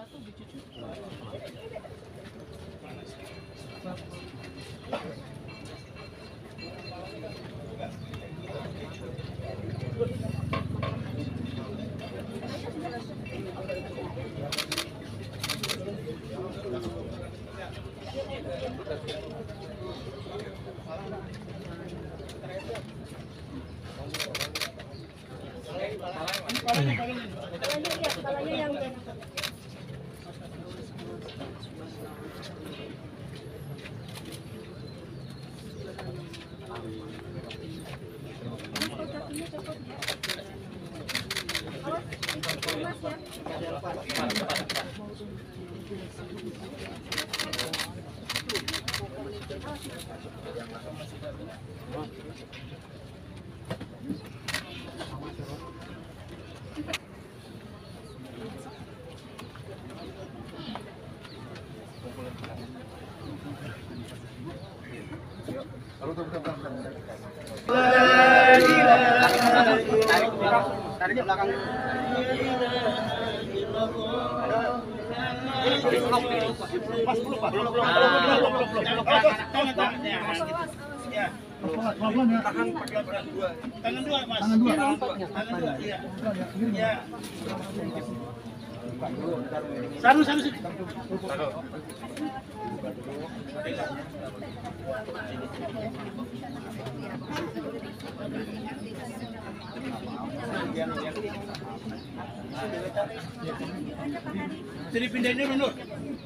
Tarik ke belakang. Pelan-pelan ya. Tangan dua. Tangan dua, Mas. Tangan dua. Tangan dua, iya. Iya. Satu. Jadi pindahin dulu, Nur.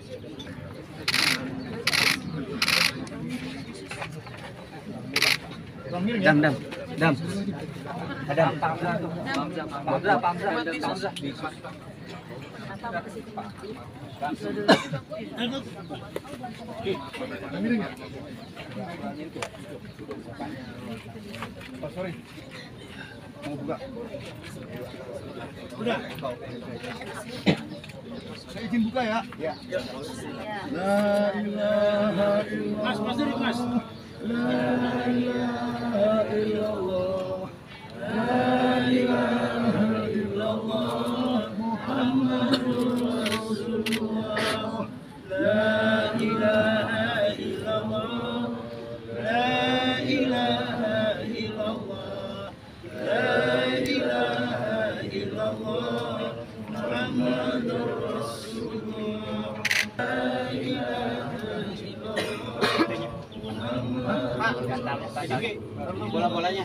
Dam. Ada Pamza. Oh, sorry. Mau buka. Udah. Saya izin buka ya. Ya. La ilaha illallah. Mas. La ilaha illallah. La ilaha illallah. Muhammadur Rasulullah. La ilaha illallah. La ilaha illallah. La ilaha illallah. Muhammadur Rasulullah. La ilaha illallah. Bola-bolanya.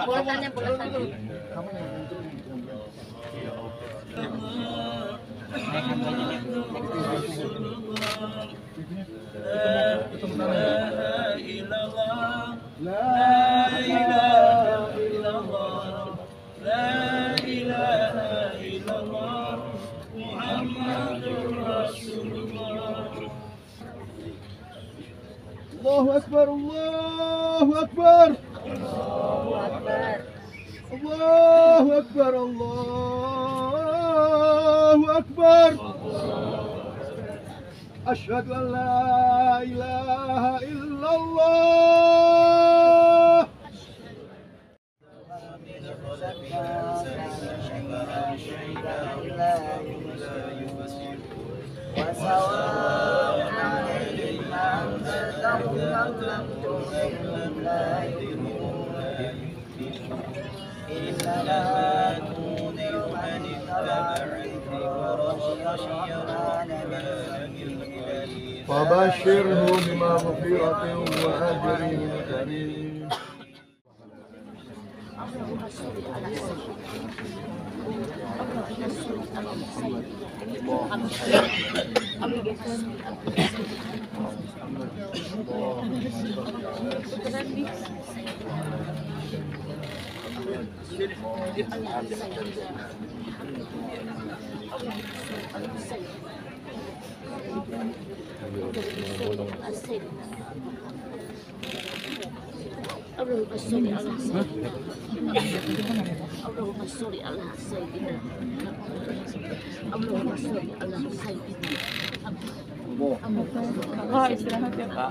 Allahu Akbar, Allahu Akbar. Allahu Akbar, Allahu Akbar. Asyhadu an la ilaha illallah. وبشره بمغفرة وأجر كريم. Allahumma sholli ala sayyidina. Allahumma sholli ala sayyidina. Allahumma sholli ala sayyidina. Kak, istirahat ya Kak.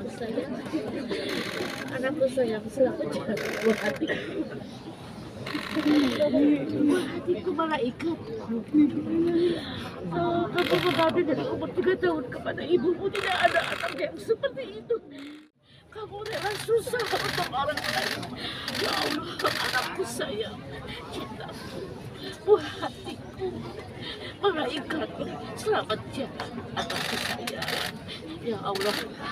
Anakku sayang, selalu jaga buat hati. hatiku malaikat. Kamu mengabdi dari umur 3 tahun kepada ibumu, tidak ada anak yang seperti itu. Kamu rela susah untuk orang lain. Ya Allah, anakku sayang, cintaku, buah hatiku, malaikat, selamat jalan anakku sayang. Ya Allah,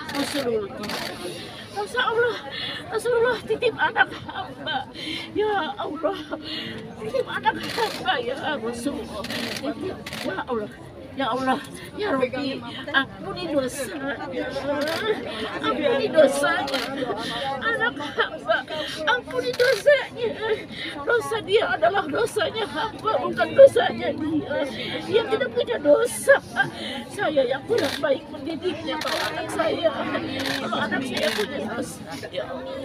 Rasulullah, titip anak hamba. Ya Allah, titip anak hamba ya Rasulullah. Ya Allah, ya Allah, ya Rabbi, ampuni dosanya, ampuni dosanya, anak hamba, ampuni dosanya. Dosa dia adalah dosanya hamba, bukan dosanya dia. Dia tidak punya dosa. Saya yang kurang baik mendidiknya. Kalau anak saya punya dosa, ya Allah,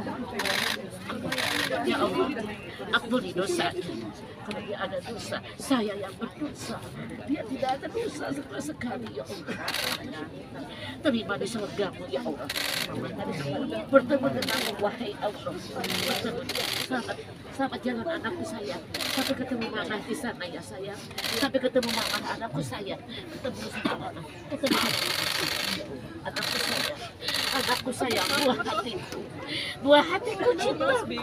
ya Allah, ampuni dosa. Kalau dia ada dosa, saya yang berdosa. Dia tidak ada dosa sama sekali, ya Allah. Terima di surgamu, ya Allah. Bertemu denganmu, wahai Allah. Selamat jalan anakku sayang. Sampai ketemu mama di sana ya sayang. Sampai ketemu mama anakku sayang. Ketemu sama mama. Ketemu anakku sayang. Anakku sayang, buah hatiku. Buah hatiku, cintaku.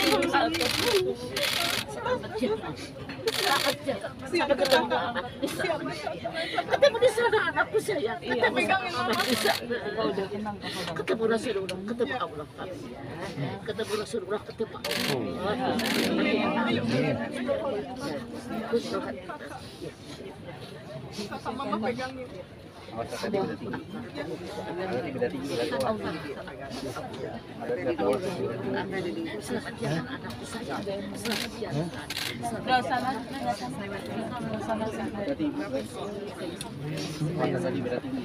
Selamat jalan. Selamat jalan. Sampai ketemu mama di sana. Ketemu di sana anakku sayang. Ketemu sama mama di sana. Ketemu Rasulullah, ketemu Allah. Ketemu Rasulullah, ketemu Allah. Mama pegangin. Tadi beda tinggi. Tadi beda tinggi. Selamat jalan anakku sayang. Selamat jalan. Tadi beda tinggi.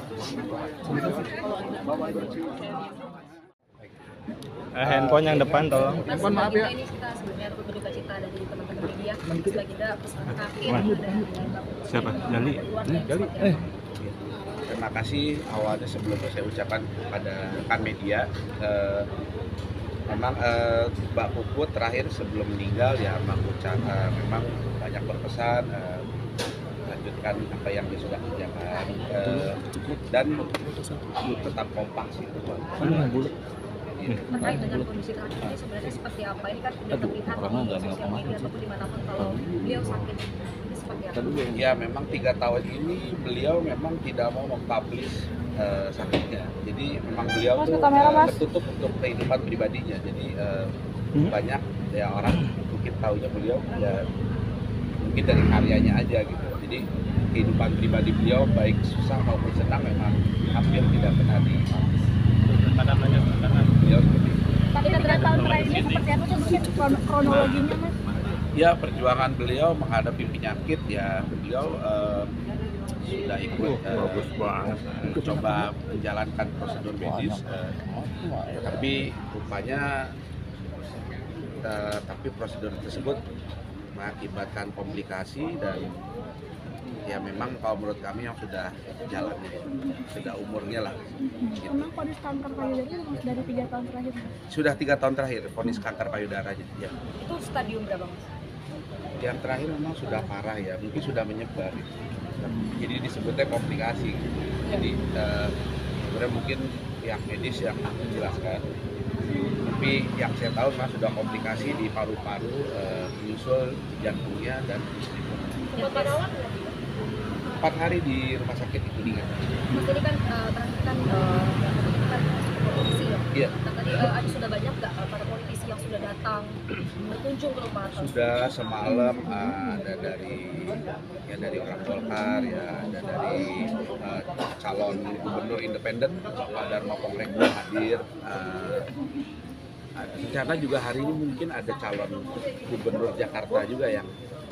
Handphone yang depan tolong. Mohon maaf ya. Ini kita sebelumnya berduka cita dari teman-teman media. Setelah kita pesan kafir Siapa? Jali. Jali. Terima kasih awalnya sebelumnya saya ucapkan kepada rekan media. Memang Mbak Puput terakhir sebelum meninggal ya memang banyak berpesan lanjutkan apa yang dia sudah kerjakan dan tetap kompak sih. Terkait dengan kondisi terakhir ini sebenarnya seperti apa? Ini kan sudah terlihat di sosial media ataupun dimanapun kalau beliau sakit. Ini seperti apa? Ya memang 3 tahun ini beliau memang tidak mau mempublish sakitnya. Jadi memang beliau tuh tertutup untuk kehidupan pribadinya. Jadi banyak ya orang mungkin tahunya beliau ya mungkin dari karyanya aja gitu. Jadi kehidupan pribadi beliau baik susah maupun senang memang hampir tidak pernah di beliau seperti itu. Tapi 3 tahun terakhir ini seperti apa sih kronologinya, Mas? Ya perjuangan beliau menghadapi penyakit ya beliau sudah ikut coba menjalankan prosedur medis tapi rupanya tapi prosedur tersebut mengakibatkan komplikasi dan ya memang kalau menurut kami yang sudah jalannya sudah umurnya lah gitu. Memang vonis kanker payudara dari 3 tahun terakhir? Sudah 3 tahun terakhir vonis kanker payudara ya. Itu stadium berapa, Mas? Yang terakhir memang sudah parah ya, mungkin sudah menyebar gitu. Jadi disebutnya komplikasi gitu. Jadi sebenarnya mungkin pihak medis yang menjelaskan tapi yang saya tahu memang sudah komplikasi di paru-paru, menyusul jantungnya dan 4 hari di rumah sakit itu Kuningan. Mas ini kan terakhir kan politisi ya? Iya. Nah tadi ada sudah banyak nggak para politisi yang sudah datang berkunjung ke rumah? Sudah semalam ada dari orang Golkar ya, ada dari calon gubernur independen Pak Dharma Pongrek hadir. Rencana juga hari ini mungkin ada calon gubernur Jakarta juga yang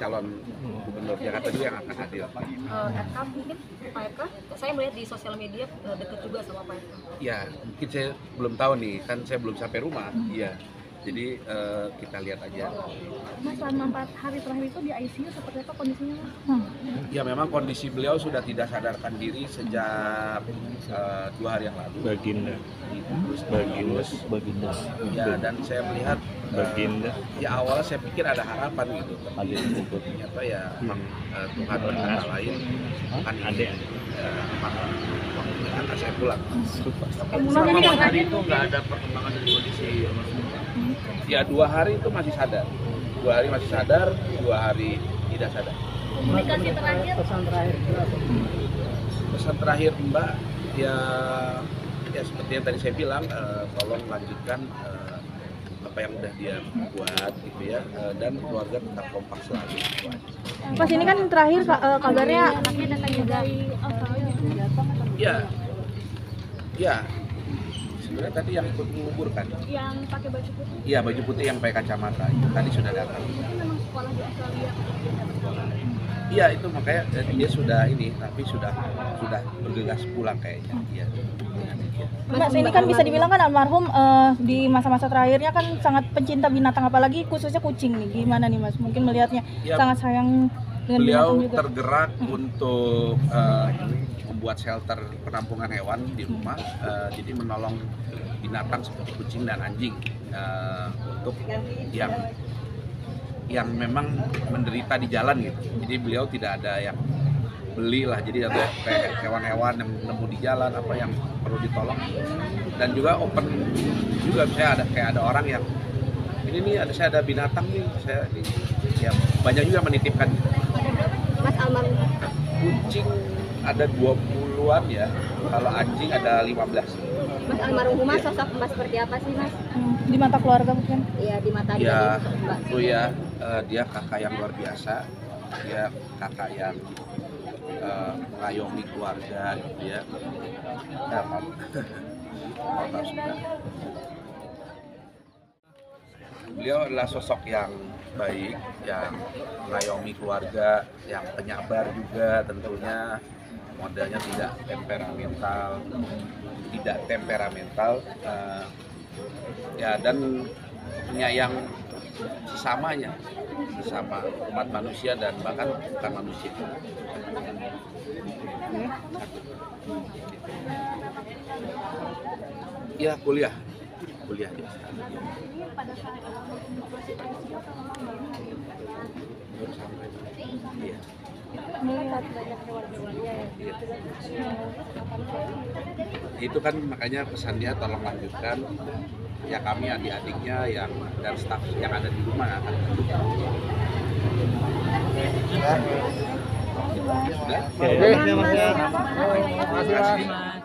yang akan hadir. RK mungkin Pak RK, saya melihat di sosial media dekat juga sama Pak RK. Ya mungkin saya belum tahu nih, kan saya belum sampai rumah. Iya. Jadi kita lihat aja. Mas, selama 4 hari terakhir itu di ICU seperti apa kondisinya, Mas? Ya memang kondisi beliau sudah tidak sadarkan diri sejak 2 hari yang lalu. Baginda. Baginda. Ya, dan saya melihat Baginda. ya awalnya saya pikir ada harapan gitu, tapi ternyata ya memang Tuhan berkata lain. Kan ini waktunya akan saya pulang. Selama 4 hari itu nggak ada perkembangan dari kondisi almarhum. Ya 2 hari itu masih sadar, 2 hari masih sadar, 2 hari tidak sadar. Komunikasi terakhir? Pesan terakhir Mbak, ya seperti yang tadi saya bilang, tolong lanjutkan apa yang udah dia buat gitu ya, dan keluarga tetap kompak selalu. Pas ini kan terakhir kabarnya anaknya datang dari Australia. Ya. Sebenarnya tadi yang ikut menguburkan. Yang pakai baju putih. Iya, baju putih yang pakai kacamata itu tadi sudah datang. Itu memang sekolah di Australia. Iya, itu makanya dia sudah ini, tapi sudah bergegas pulang kayaknya. Iya. Mas, ini kan bisa dibilang kan almarhum di masa-masa terakhirnya kan sangat pencinta binatang, apalagi khususnya kucing nih. Gimana nih Mas? Mungkin melihatnya Ya, sangat sayang dengan beliau binatang juga. tergerak untuk membuat shelter penampungan hewan di rumah, jadi menolong binatang seperti kucing dan anjing untuk yang memang menderita di jalan gitu. Jadi beliau tidak ada yang beli lah, jadi ada kayak hewan-hewan yang nemu di jalan apa yang perlu ditolong, dan juga open juga. Saya ada orang yang ini saya ada binatang nih, saya ya banyak juga menitipkan gitu. Mas almarhum Kucing ada 20-an ya, kalau anjing ada 15. Mas almarhum sosok Mas seperti apa sih Mas? Di mata keluarga mungkin. Iya di mata Ya, dia Mbak. itu ya, dia kakak yang luar biasa, dia kakak yang mengayomi keluarga gitu ya. Ya, maaf sudah. Beliau adalah sosok yang baik, yang mengayomi keluarga, yang penyabar juga tentunya, modelnya tidak temperamental, ya, dan penyayang sesama umat manusia dan bahkan bukan manusia. Ya, kuliah di Australia. Baru sampai. Iya. Iya. Itu kan makanya pesannya tolong lanjutkan. Ya kami adik-adiknya yang dan staf yang ada di rumah akan lanjutkan. Oke, terima kasih Mas. Terima kasih.